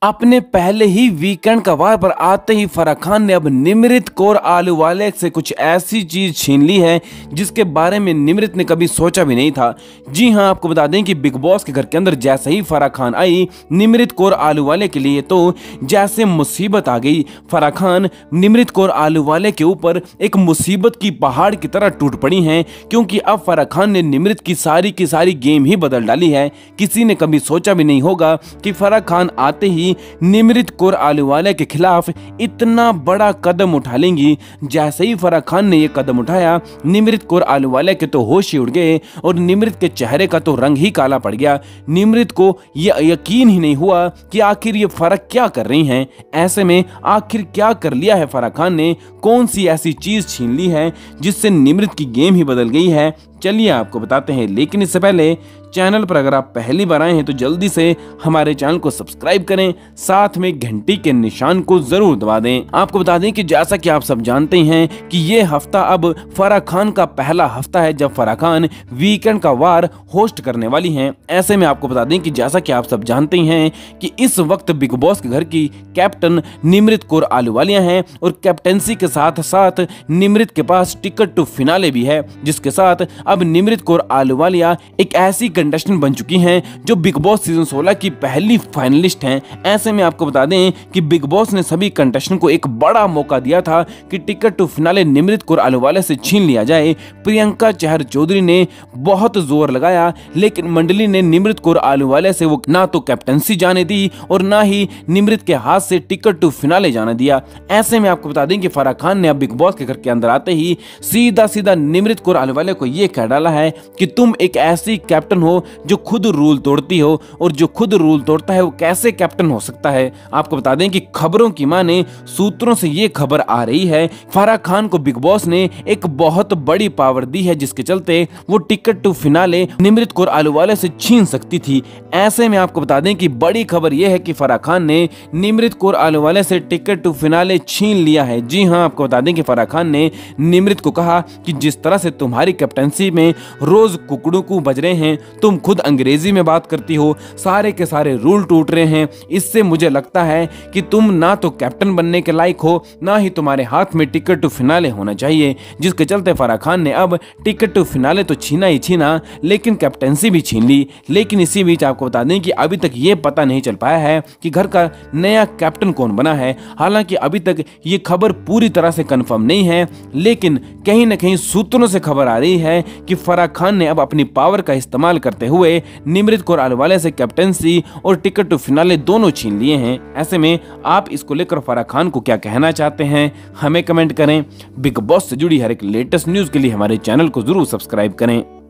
अपने पहले ही वीकेंड का वार पर आते ही फराह खान ने अब निमृत कौर आलूवालिया से कुछ ऐसी चीज छीन ली है जिसके बारे में निमृत ने कभी सोचा भी नहीं था। जी हां, आपको बता दें कि बिग बॉस के घर के अंदर जैसे ही फराह खान आई निमृत कौर आलूवालिया के लिए तो जैसे मुसीबत आ गई। फराह खान निमृत कौर आलूवालिया के ऊपर एक मुसीबत की पहाड़ की तरह टूट पड़ी हैं, क्योंकि अब फराह खान ने निमृत की सारी गेम ही बदल डाली है। किसी ने कभी सोचा भी नहीं होगा कि फराह खान आते ही निमृत कौर आलूवालिया के खिलाफ इतना बड़ा कदम उठा लेंगी। जैसे ही फराह खान ने यह कदम उठाया, निमृत कौर आलूवालिया के तो होश ही उड़ गए और निमृत के चेहरे का तो रंग ही काला पड़ गया। निमृत को यह यकीन ही नहीं हुआ कि आखिर ये फर्क क्या कर रही हैं। ऐसे में आखिर क्या कर लिया है फराह खान ने, कौन सी ऐसी चीज छीन ली है जिससे निमृत की गेम ही बदल गई है। चलिए आपको बताते हैं, लेकिन इससे पहले चैनल पर अगर आप पहली बार आए हैं तो जल्दी से हमारे चैनल को सब्सक्राइब करें, साथ में घंटी के निशान को जरूर दबा दें। आपको बता दें कि जैसा कि आप सब जानते हैं कि ये हफ्ता अब फराह खान का पहला हफ्ता है जब फराह खान वीकेंड का वार होस्ट करने वाली हैं। ऐसे में आपको बता दें कि जैसा कि आप सब जानते हैं कि इस वक्त बिग बॉस के घर की कैप्टन निमृत कौर आलूवालिया हैं और कैप्टेंसी के साथ साथ निमृत के पास टिकट टू फिनाले भी है, जिसके साथ अब निमृत कौर आलूवालिया एक ऐसी कंटेस्टेंट बन चुकी हैं जो बिग बॉस सीजन 16 की पहली फाइनलिस्ट हैं। ऐसे में आपको बता दें कि बिग बॉस ने सभी कंटेस्टेंट को एक बड़ा मौका दिया था कि ticket to finale Nimrit Kaur Ahluwalia से छीन लिया जाए। प्रियंका चहर चौधरी ने बहुत जोर लगाया, लेकिन मंडली ने निमृत कौर आलूवालिया से वो ना तो कैप्टनसी जाने दी और ना ही निमृत के हाथ से टिकट टू फिनाले जाने दिया। ऐसे में आपको बता दें कि फराह खान ने अब बिग बॉस के घर के अंदर आते ही सीधा निमृत कौर आलूवालिया को यह कह डाला है कि तुम एक ऐसी कैप्टन हो जो खुद रूल तोड़ती हो, और जो खुद रूल तोड़ता है वो कैसे कैप्टन हो सकता है। आपको बता दें कि खबरों की माने सूत्रों से ये खबर आ रही है फराह खान को बिग बॉस ने एक बहुत बड़ी पावर दी है, जिसके चलते वो ticket to finale Nimrit Kaur Ahluwalia से छीन सकती थी। ऐसे में आपको बता दें कि बड़ी खबर यह है कि फराह खान ने निमृत कौर आलूवालिया से टिकट टू फिनाले छीन लिया है। जी हां, आपको बता दें कि फराह खान ने निमृत को कहा कि जिस तरह से तुम्हारी कैप्टनसी में रोज कुकड़ू को बज रहे हैं, तुम खुद अंग्रेजी में बात करती हो, सारे के सारे रूल टूट रहे हैं, इससे मुझे लगता है कि तुम ना तो कैप्टन बनने के लायक हो, ना ही तुम्हारे हाथ में टिकट टू फिनाले होना चाहिए। जिसके चलते फराह खान ने अब टिकट टू फिनाले तो छीना ही छीना, लेकिन कैप्टनसी भी छीन ली। लेकिन इसी बीच आपको बता दें कि अभी तक ये पता नहीं चल पाया है कि घर का नया कैप्टन कौन बना है। हालांकि अभी तक ये खबर पूरी तरह से कंफर्म नहीं है, लेकिन कहीं ना कहीं सूत्रों से खबर आ रही है कि फराह खान ने अब अपनी पावर का इस्तेमाल करते हुए निमृत कौर आलूवालिया से कैप्टेंसी और टिकट टू फिनाले दोनों छीन लिए हैं। ऐसे में आप इसको लेकर फराह खान को क्या कहना चाहते हैं, हमें कमेंट करें। बिग बॉस से जुड़ी हर एक लेटेस्ट न्यूज के लिए हमारे चैनल को जरूर सब्सक्राइब करें।